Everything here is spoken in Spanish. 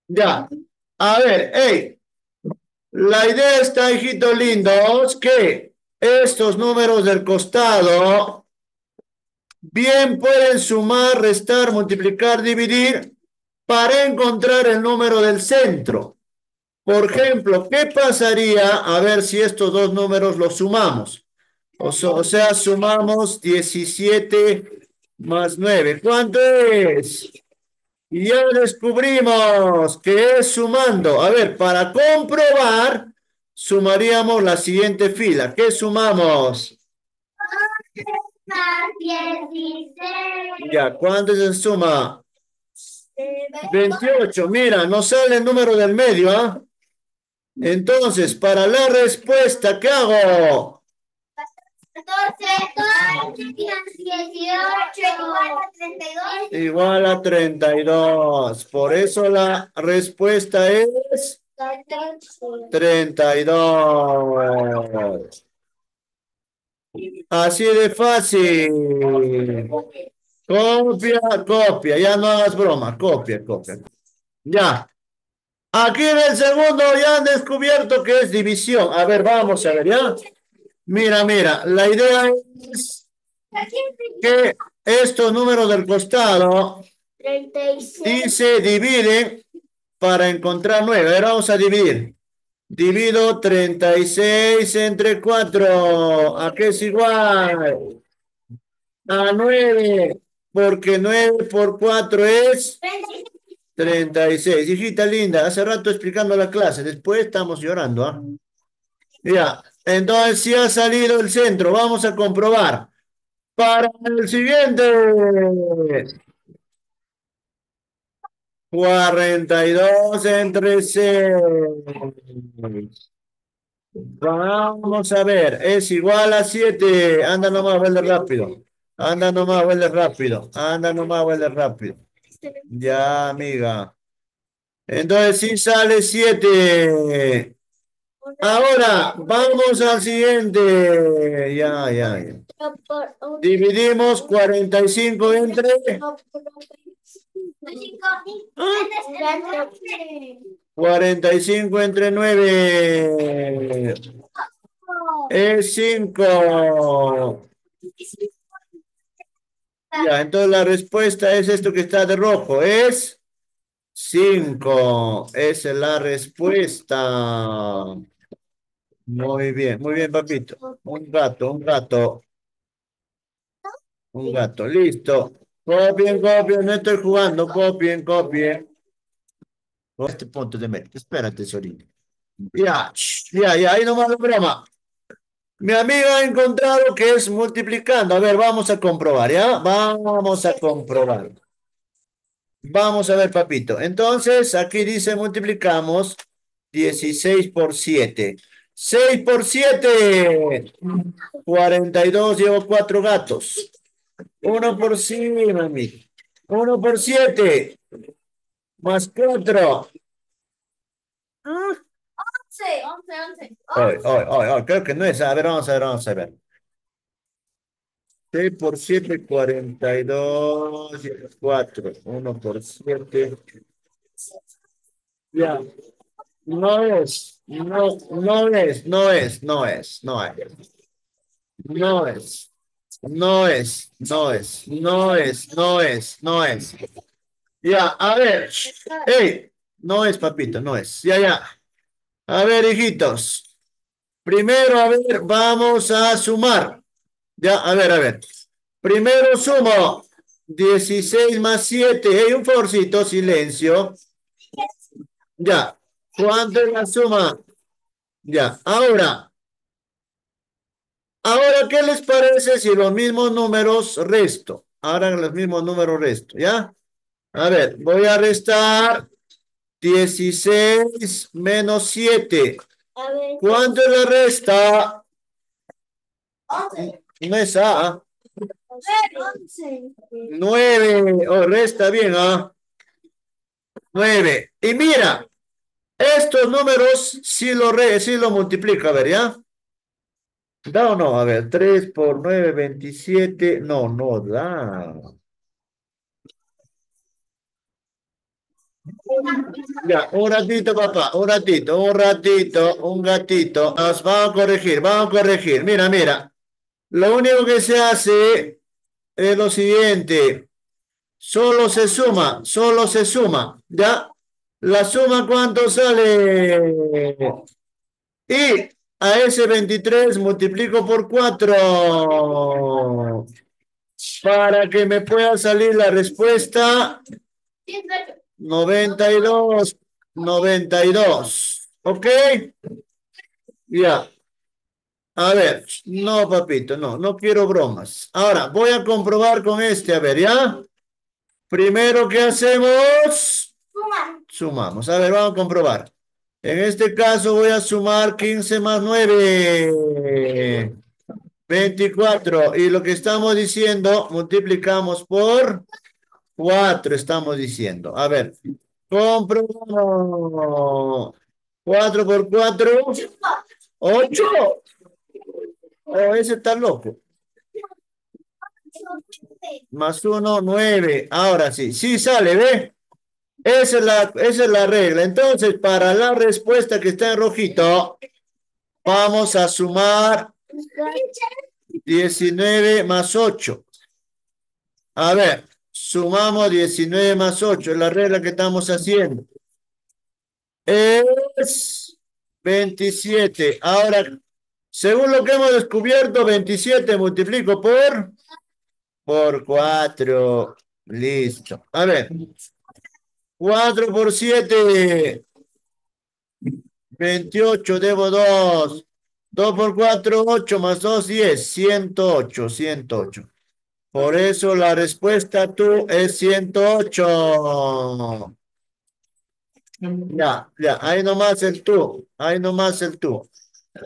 Ya. A ver, hey, la idea está, hijitos lindos, que estos números del costado bien pueden sumar, restar, multiplicar, dividir para encontrar el número del centro. Por ejemplo, ¿qué pasaría a ver si estos dos números los sumamos? O sea, sumamos 17 más 9. ¿Cuánto es? Y ya descubrimos que es sumando. A ver, para comprobar, sumaríamos la siguiente fila. ¿Qué sumamos? Ya, ¿cuánto se suma? 28. Mira, nos sale el número del medio, ¿ah? Entonces, para la respuesta, ¿qué hago? 18 igual a 32. Por eso la respuesta es 32. Así de fácil. Copia, copia. Ya no hagas broma. Copia, copia. Ya. Aquí en el segundo ya han descubierto que es división. A ver, vamos a ver, ¿ya? Mira, mira. La idea es que estos números del costado y se dividen para encontrar 9. A ver, vamos a dividir. Divido 36 entre 4. ¿A qué es igual? A 9. Porque 9 por 4 es 36. Hijita linda, hace rato explicando la clase. Después estamos llorando, ¿ah? Ya. Entonces, si ha salido el centro, vamos a comprobar. Para el siguiente. 42 entre 6. Vamos a ver, es igual a 7. Anda nomás, vuelve rápido. Anda nomás, vuelve rápido. Anda nomás, vuelve rápido. Ya, amiga. Entonces sí sale 7. Ahora, vamos al siguiente. Ya, ya, ya. Dividimos 45 entre... 45 entre 9 es 5. Ya, entonces la respuesta es esto que está de rojo. Es 5. Esa es la respuesta. Muy bien, papito. Un gato, un gato, un gato. Listo. Copien, copien, no estoy jugando. Copien, copien. Con este punto de mérito. Espérate, Sorino. Ya, ya, ya, ahí nomás la broma. Mi amiga ha encontrado que es multiplicando. A ver, vamos a comprobar, ¿ya? Vamos a comprobar. Vamos a ver, papito. Entonces, aquí dice multiplicamos 16 por 7. 6 por 7. 42. Llevo 4 gatos. Uno por 100, mami. Uno por 7. Más 4. Hoy, hoy, hoy, hoy. Creo que no es. A ver, vamos a ver, vamos a ver. 6 por 7, 42. 4. Uno por 7. Ya. No es, no, no es, no es, no es, no es, no es, no es, no es, no es, no es, no es. Ya, a ver, hey, no es, papito, no es. Ya, ya. A ver, hijitos. Primero, a ver, vamos a sumar. Ya, a ver, a ver. Primero sumo 16 más 7. Hey, un favorcito, silencio. Ya. ¿Cuánto es la suma? Ya. Ahora, ¿qué les parece si los mismos números resto? Ahora los mismos números resto, ¿ya? A ver, voy a restar 16 menos 7. ¿Cuánto es la resta? No es A. 9. Oh, resta bien, ¿ah? 9. Y mira, estos números si lo multiplica, a ver, ¿ya? ¿Da o no? A ver, 3 por 9, 27. No, no da. Ya, un ratito, papá, un gatito. Nos vamos a corregir, vamos a corregir. Mira, mira. Lo único que se hace es lo siguiente. Solo se suma, ¿ya? La suma, ¿cuánto sale? Y a ese 23 multiplico por 4 para que me pueda salir la respuesta 92, 92. ¿Ok? Ya. A ver, no, papito, no, no quiero bromas. Ahora, voy a comprobar con este, a ver, ¿ya? Primero, ¿qué hacemos? Sumamos. A ver, vamos a comprobar. En este caso voy a sumar 15 más 9, 24. Y lo que estamos diciendo, multiplicamos por 4, estamos diciendo. A ver, comprobamos. 4 por 4, 8. Oh, ese está loco. Más uno, 9. Ahora sí, sí sale, ¿ve? Esa es la regla. Entonces, para la respuesta que está en rojito, vamos a sumar 19 más 8. A ver, sumamos 19 más 8. Es la regla que estamos haciendo. Es 27. Ahora, según lo que hemos descubierto, 27 multiplico por 4. Listo. A ver, 4 por 7. 28 debo 2. 2 por 4 8 más 2 10. 108, 108. Por eso la respuesta tú es 108. Ya, ya, ahí nomás el tú. Ahí nomás el tú.